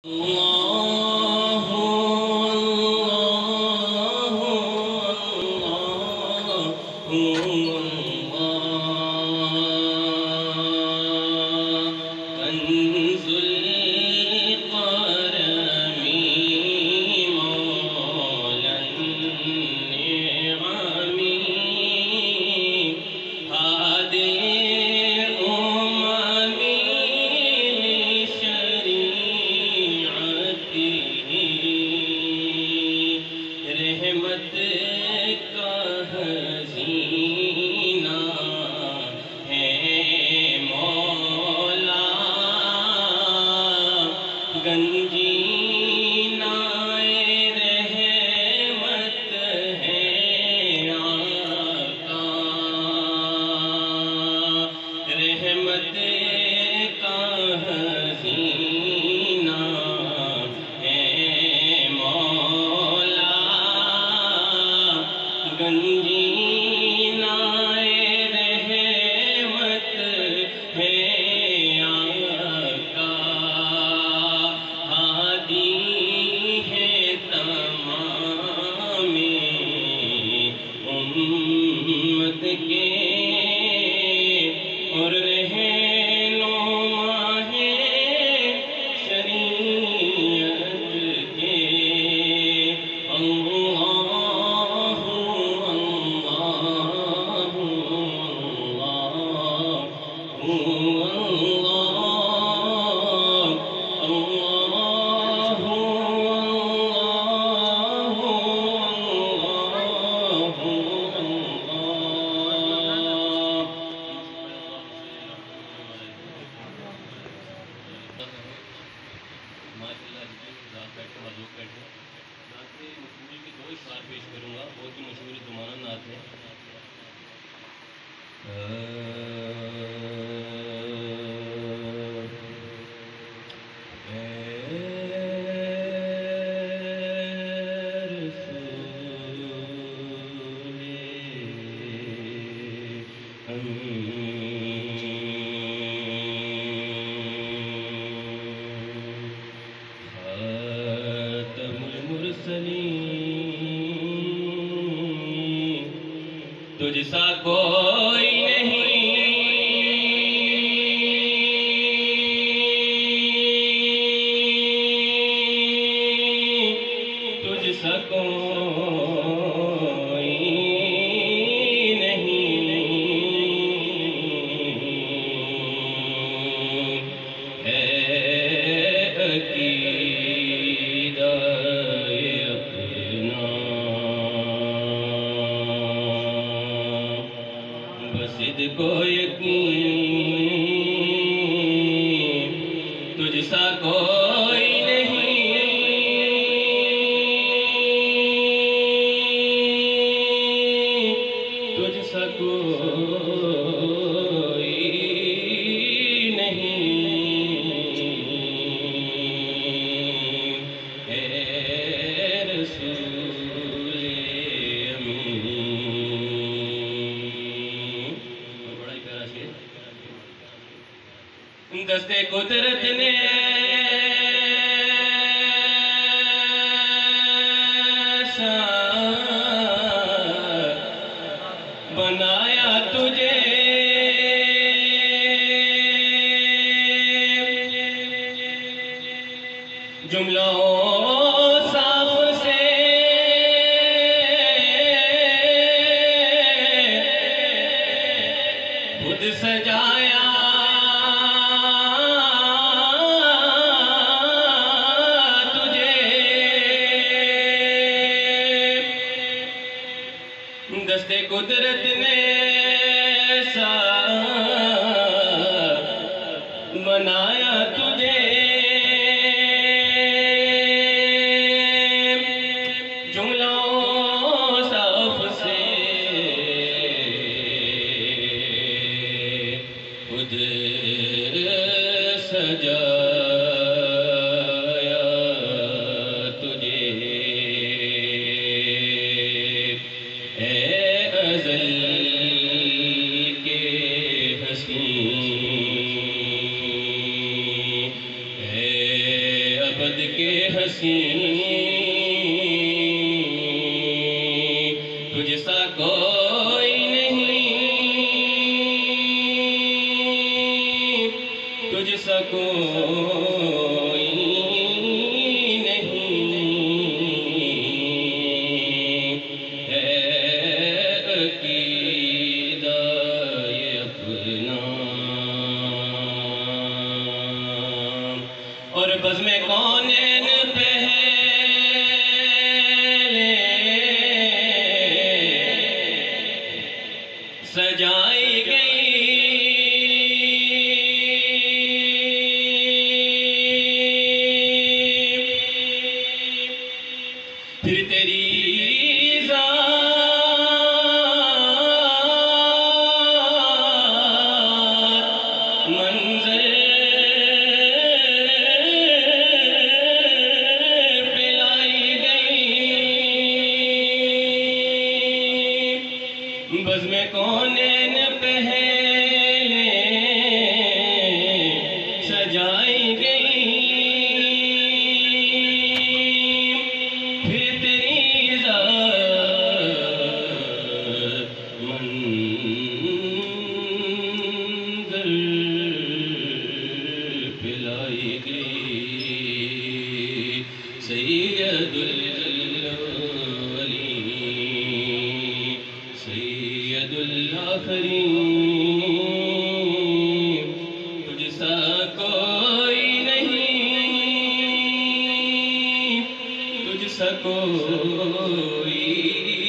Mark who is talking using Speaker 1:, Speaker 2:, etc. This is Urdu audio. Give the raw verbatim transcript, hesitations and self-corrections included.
Speaker 1: تجھ سا کوئی نہیں، تجھ سا کوئی نہیں ہے عقیدہ اپنا، کو یقین تجھ سا کوئی نہیں، تجھ سا کوئی نہیں اے رسول دست قدرت نے بنایا تجھے، جملوں صاف سے خود سجایا، دست قدرت نے ایسا بنایا تجھے، جملوں صاف سے خود سجایا تجھے، قد کے حسین تجھ سا کوئی نہیں، تجھ سا کوئی نہیں ہے عقیدہ یہ اپنا، اور بزم کونین پہلے سجائی گئی، پھر تیری ذات منظر بزم کونین پہلے سجائی گئی، پھر تیری ذات منظر پلائی گئی، سید الاولین سید الآخرین تجھ سا کوئی نہیں، تجھ سا کوئی